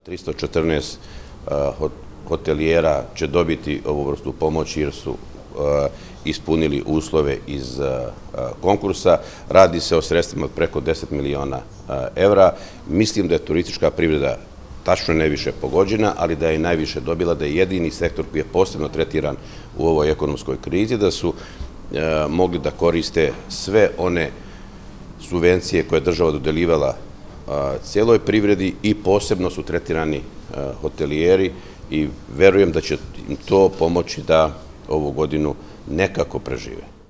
314 hotelijera će dobiti ovu vrstu pomoći jer su ispunili uslove iz konkursa. Radi se o sredstvima od preko 10 miliona evra. Mislim da je turistička privreda tačno najviše pogođena, ali da je najviše dobila, da je jedini sektor koji je posebno tretiran u ovoj ekonomskoj krizi, da su mogli da koriste sve one subvencije koje je država dodeljivala cijeloj privredi i posebno su tretirani hotelijeri i verujem da će im to pomoći da ovu godinu nekako prežive.